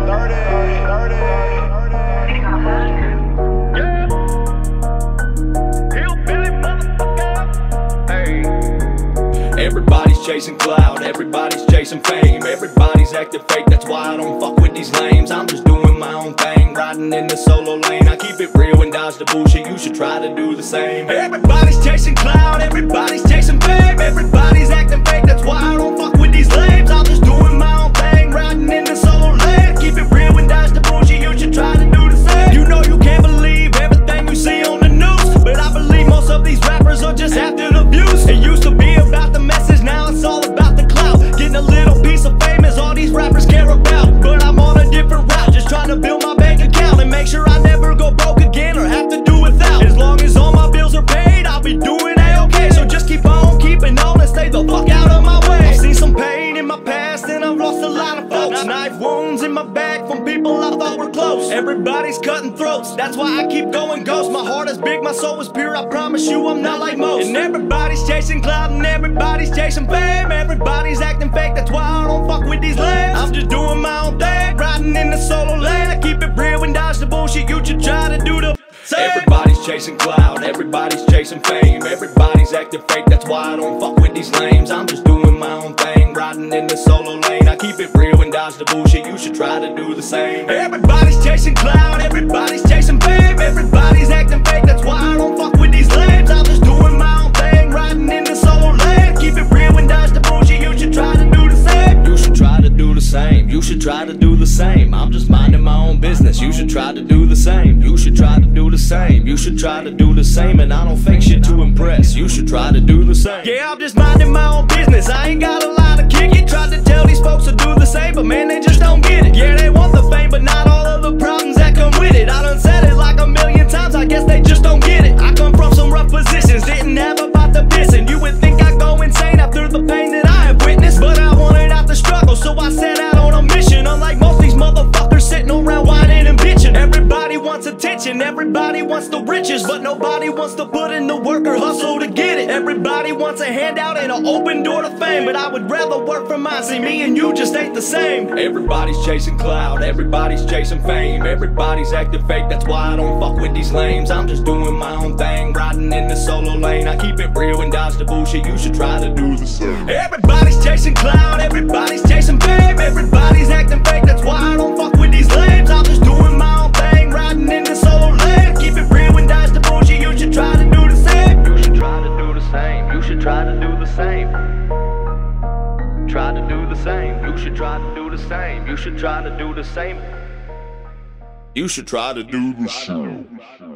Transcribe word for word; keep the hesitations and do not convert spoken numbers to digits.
Everybody's chasing clout, everybody's chasing fame, everybody's acting fake, that's why I don't fuck with these lames. I'm just doing my own thing, riding in the solo lane. I keep it real and dodge the bullshit, you should try to do the same. Everybody's chasing clout, everybody's chasing fame, everybody's acting fake, that's why I don't fuck with these lames. I'm just doing my own thing, riding in the solo lane. I keep it real and dodge the bullshit, you should try to do the same. You know you can't believe everything you see on the news, but I believe most of these rappers are just after the views. It used to be about the message, now it's all about the clout. Getting a little piece of fame is all these rappers care about. But I'm on a different route, just trying to build my bank account and make sure I never go broke again or have to do without. As long as all my bills are paid, I'll be doing A-okay. So just keep on keeping on and stay the fuck out of my way. I've seen some pain in my past and I've lost a lot of folks. Knife wounds in my back from people I thought were close. Everybody's cutting throats, that's why I keep going ghost. My heart is big, my soul is pure, I promise you I'm not like most. And everybody's chasing clout and everybody's chasing fame, everybody's acting fake, that's why I don't fuck with these lames. I'm just doing my own thing, riding in the solo lane. I keep it real and dodge the bullshit, you should try to do the same. Everybody's chasing clout, everybody's chasing fame, everybody's acting fake, that's why I don't fuck with these lames. I'm just doing my own thing, riding in the solo lane. I keep it real and dodge the bullshit, you should try to do the same. Everybody's chasing clout, everybody's chasing fame, everybody's acting fake, that's why I don't fuck with these lames. I'm just doing my own thing, riding in the solo lane. Keep it real and dodge the bullshit, you should try to do the same. You should try to do the same, you should try to do the same. I'm just minding my own business, you should try to do the same. You should try to do the same, you should try to do the same. And I don't fake shit to impress, you should try to do the same. Yeah, I'm just minding my own business, I ain't got a lot to kick it. Tried to tell these folks to do the same, but man, they just don't get it. Yeah, they want the fame, but not all of the problems that come with it. I done said it like a million times, I guess they just don't get it. I come from some rough positions, didn't have about the pissing. You would think I'd go insane after the pain that I have witnessed, but I wanted out the struggle, so I set out on a mission. Unlike most these motherfuckers sitting around whining and bitching. Everybody wants attention, everybody wants the riches, but nobody wants to put in the work or hustle to get it. Everybody wants a handout and an open door to fame, but I would rather work for mine. See, me and you just ain't the same. Everybody's chasing clout, everybody's chasing fame, everybody's acting fake, that's why I don't fuck with these lames. I'm just doing my own thing, riding in the solo lane. I keep it real and dodge the bullshit, you should try to do the same. Everybody's chasing clout, everybody's chasing fame, everybody's acting fake, that's why I don't fuck with these lames. I'm just doing my own thing, riding in the solo lane. Keep it real and dodge the bullshit, you should try to do the same. You should try to do the same, you should try to do the same. Try to do the same, you should try to do the same, you should try to do the same. You should try to do the same.